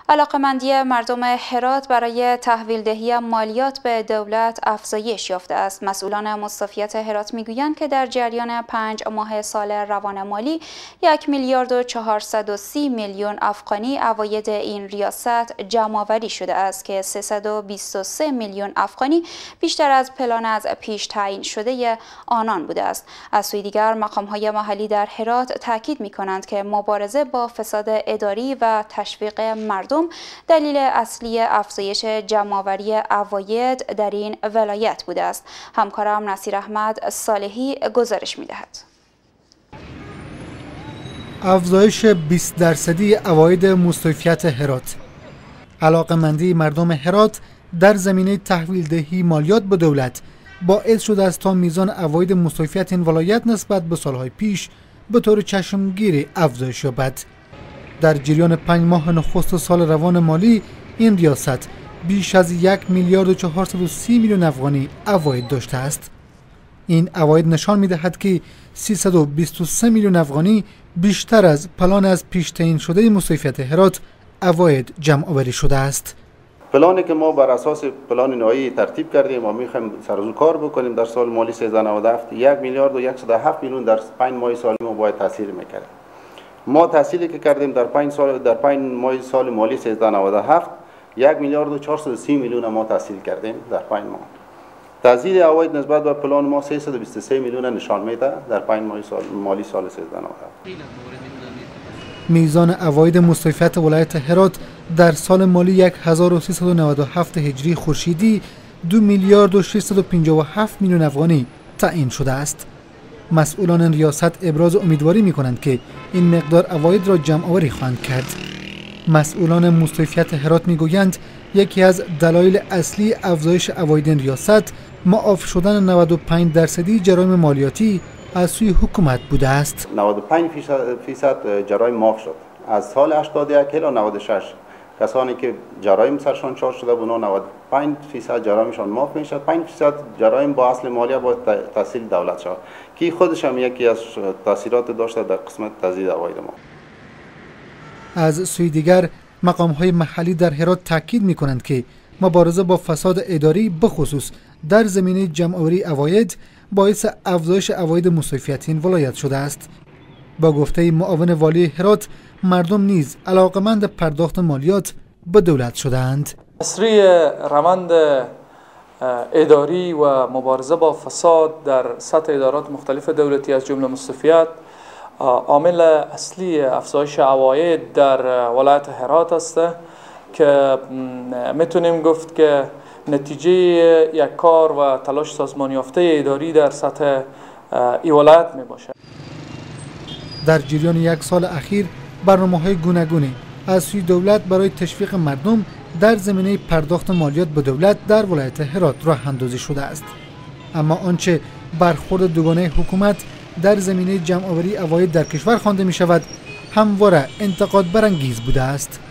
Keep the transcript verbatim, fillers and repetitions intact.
علاقمندی مردم هرات برای تحویل دهی مالیات به دولت افزایش یافته است. مسئولان مستوفیت هرات میگویند که در جریان پنج ماه سال روان مالی یک میلیارد و چهارصد و سی میلیون افغانی عواید این ریاست جمع‌آوری شده است که سیصد و بیست و سه میلیون افغانی بیشتر از پلان از پیش تعیین شده آنان بوده است. از سوی دیگر مقام‌های محلی در هرات تاکید می‌کنند که مبارزه با فساد اداری و تشویق مردم دلیل اصلی افزایش جمع‌آوری عواید در این ولایت بوده است. همکارم نصیر احمد صالحی گزارش می‌دهد. افزایش بیست درصدی عواید مستوفیت هرات. علاقمندی مردم هرات در زمینه تحویل دهی مالیات به دولت باعث شده است تا میزان عواید مستوفیت این ولایت نسبت به سالهای پیش به طور چشمگیری افزایش یابد. در جریان پنج ماه نخست سال روان مالی این ریاست بیش از یک میلیارد و چهارصد و سی میلیون افغانی عواید داشته است. این عواید نشان می‌دهد که سیصد و بیست و سه میلیون افغانی بیشتر از پلان از پیش تعیین شده مستوفیت هرات عواید جمع‌آوری شده است. پلانی که ما بر اساس پلان نهایی ترتیب کردیم و می‌خوایم سرزو کار بکنیم در سال مالی سیزده نود و هفت یک میلیارد و صد و هفت میلیون در پنج ماه سال ما باید تاثیر می‌کرد. ما تحصیلی که کردیم در پنج سال در پنج ماه سال مالی سیزده نود و هفت یک میلیارد و چهارصد و سی میلیون ما تحصیل کردیم در پنج ماه. تزیید عواید نسبت به پلان ما سیصد و بیست و سه میلیون نشان میده در پنج ماه سال مالی سال سیزده نود و هفت. میزان عواید مستوفیت ولایت هرات در سال مالی هزار و سیصد و نود و هفت هجری خورشیدی دو میلیارد و ششصد و پنجاه و هفت میلیون افغانی تعیین شده است. مسئولان این ریاست ابراز امیدواری می کنند که این مقدار عواید را جمع‌آوری خواهند کرد. مسئولان مستوفیت هرات می گویند یکی از دلایل اصلی افزایش عواید این ریاست معاف شدن نود و پنج درصدی جرایم مالیاتی از سوی حکومت بوده است. نود و پنج فیصد جرایم معاف شد. از سال هشتاد و یک الی نود و شش کسانی که جرایم سرشان چارج شده بود نود و پنج درصد جرایمشان معاف میشد. پنج درصد جرایم با اصل مالیه با تحصیل دولت شد که خودش هم یکی از تاثیرات داشته در قسمت تزیید عواید ما. از سوی دیگر مقام‌های محلی در هرات تاکید می‌کنند که مبارزه با فساد اداری بخصوص در زمینه جمع‌آوری عواید باعث افزایش عواید مستوفیت این ولایت شده است. با گفته معاون والی هرات مردم نیز علاقمند پرداخت مالیات به دولت شدند. تسریع روند اداری و مبارزه با فساد در سطح ادارات مختلف دولتی از جمله مستوفیت عامل اصلی افزایش عواید در ولایت هرات است که میتونیم گفت که نتیجه یک کار و تلاش سازمان یافته اداری در سطح این ولایت می باشد. در جریان یک سال اخیر برنامه‌های گوناگونی از سوی دولت برای تشویق مردم در زمینه پرداخت مالیات به دولت در ولایت هرات راه اندازی شده است. اما آنچه برخورد دوگانه حکومت در زمینه جمع‌آوری عواید در کشور خوانده می شود همواره انتقاد برانگیز بوده است.